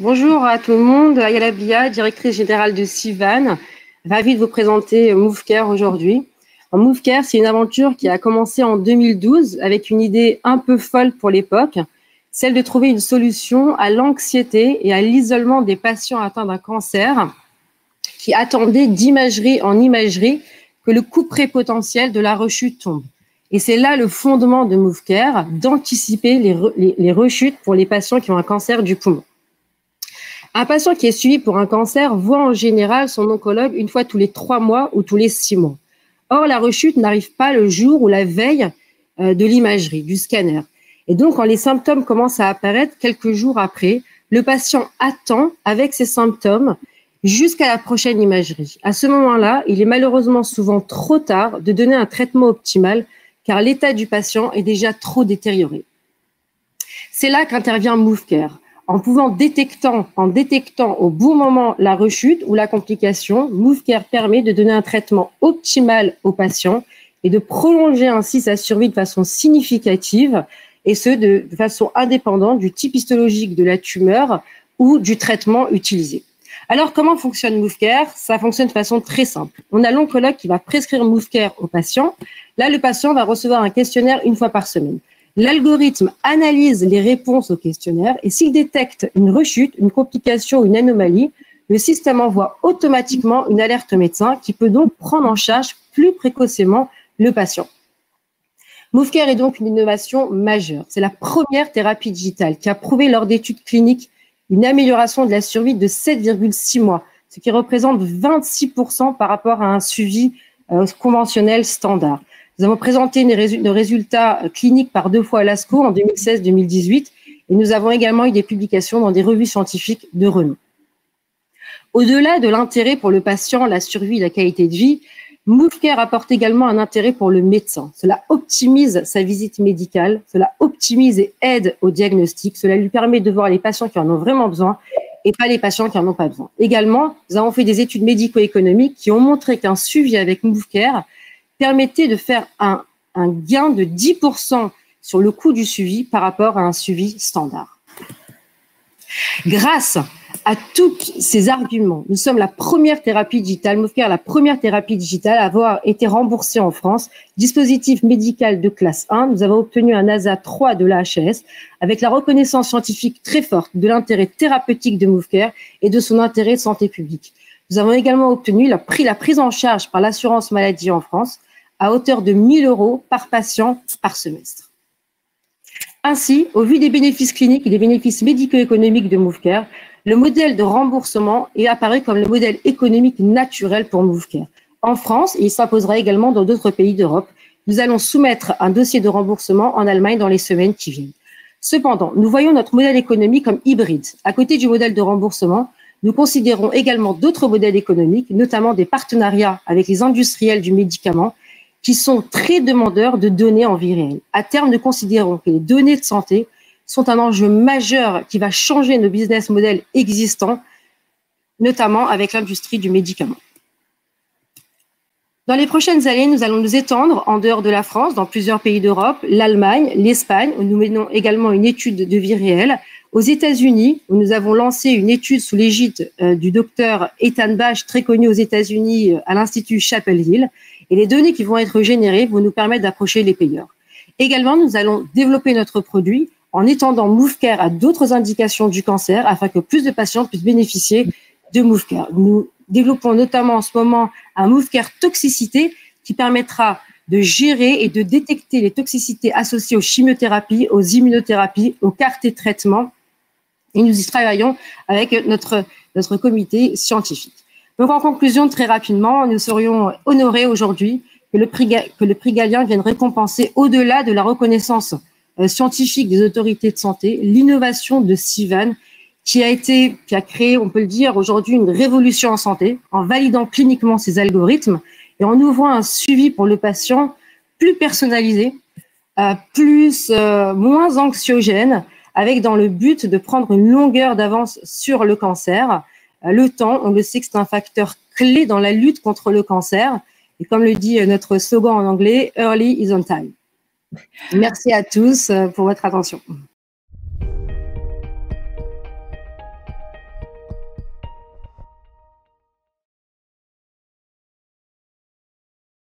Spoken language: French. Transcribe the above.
Bonjour à tout le monde, Ayala Bia, directrice générale de Civan. Ravie de vous présenter MoveCare aujourd'hui. MoveCare, c'est une aventure qui a commencé en 2012 avec une idée un peu folle pour l'époque, celle de trouver une solution à l'anxiété et à l'isolement des patients atteints d'un cancer qui attendaient d'imagerie en imagerie que le couperet potentiel de la rechute tombe. Et c'est là le fondement de MoveCare, d'anticiper les rechutes pour les patients qui ont un cancer du poumon. Un patient qui est suivi pour un cancer voit en général son oncologue une fois tous les 3 mois ou tous les 6 mois. Or, la rechute n'arrive pas le jour ou la veille de l'imagerie, du scanner. Et donc, quand les symptômes commencent à apparaître quelques jours après, le patient attend avec ses symptômes jusqu'à la prochaine imagerie. À ce moment-là, il est malheureusement souvent trop tard de donner un traitement optimal car l'état du patient est déjà trop détérioré. C'est là qu'intervient MoveCare. En détectant au bon moment la rechute ou la complication, MoveCare permet de donner un traitement optimal au patient et de prolonger ainsi sa survie de façon significative et ce, de façon indépendante du type histologique de la tumeur ou du traitement utilisé. Alors, comment fonctionne MoveCare? Ça fonctionne de façon très simple. On a l'oncologue qui va prescrire MoveCare au patient. Là, le patient va recevoir un questionnaire une fois par semaine. L'algorithme analyse les réponses au questionnaire et s'il détecte une rechute, une complication ou une anomalie, le système envoie automatiquement une alerte au médecin qui peut donc prendre en charge plus précocement le patient. MoveCare est donc une innovation majeure. C'est la première thérapie digitale qui a prouvé lors d'études cliniques une amélioration de la survie de 7,6 mois, ce qui représente 26% par rapport à un suivi conventionnel standard. Nous avons présenté nos résultats cliniques par 2 fois à l'ASCO en 2016-2018 et nous avons également eu des publications dans des revues scientifiques de renom. Au-delà de l'intérêt pour le patient, la survie et la qualité de vie, MoveCare apporte également un intérêt pour le médecin. Cela optimise sa visite médicale, cela optimise et aide au diagnostic, cela lui permet de voir les patients qui en ont vraiment besoin et pas les patients qui en ont pas besoin. Également, nous avons fait des études médico-économiques qui ont montré qu'un suivi avec MoveCare permettait de faire un gain de 10% sur le coût du suivi par rapport à un suivi standard. Grâce à tous ces arguments, nous sommes la première thérapie digitale, MoveCare, la première thérapie digitale à avoir été remboursée en France. Dispositif médical de classe 1, nous avons obtenu un ASA 3 de l'AHS avec la reconnaissance scientifique très forte de l'intérêt thérapeutique de MoveCare et de son intérêt de santé publique. Nous avons également obtenu la prise en charge par l'assurance maladie en France à hauteur de 1 000 € par patient par semestre. Ainsi, au vu des bénéfices cliniques et des bénéfices médico-économiques de MoveCare, le modèle de remboursement est apparu comme le modèle économique naturel pour MoveCare. En France, et il s'imposera également dans d'autres pays d'Europe, nous allons soumettre un dossier de remboursement en Allemagne dans les semaines qui viennent. Cependant, nous voyons notre modèle économique comme hybride. À côté du modèle de remboursement, nous considérons également d'autres modèles économiques, notamment des partenariats avec les industriels du médicament, qui sont très demandeurs de données en vie réelle. À terme, nous considérons que les données de santé sont un enjeu majeur qui va changer nos business models existants, notamment avec l'industrie du médicament. Dans les prochaines années, nous allons nous étendre en dehors de la France, dans plusieurs pays d'Europe, l'Allemagne, l'Espagne, où nous menons également une étude de vie réelle, aux États-Unis, où nous avons lancé une étude sous l'égide du docteur Ethan Bach, très connu aux États-Unis à l'Institut Chapel Hill, et les données qui vont être générées vont nous permettre d'approcher les payeurs. Également, nous allons développer notre produit en étendant MoveCare à d'autres indications du cancer afin que plus de patients puissent bénéficier de MoveCare. Nous développons notamment en ce moment un MoveCare toxicité qui permettra de gérer et de détecter les toxicités associées aux chimiothérapies, aux immunothérapies, aux cartes de traitement. Et nous y travaillons avec notre comité scientifique. Donc, en conclusion, très rapidement, nous serions honorés aujourd'hui que le prix Galien vienne récompenser, au-delà de la reconnaissance scientifique des autorités de santé, l'innovation de Civan, qui a créé, on peut le dire, aujourd'hui une révolution en santé, en validant cliniquement ses algorithmes et en ouvrant un suivi pour le patient plus personnalisé, moins anxiogène, avec dans le but de prendre une longueur d'avance sur le cancer. Le temps, on le sait que c'est un facteur clé dans la lutte contre le cancer. Et comme le dit notre slogan en anglais, Early is on time. Merci à tous pour votre attention.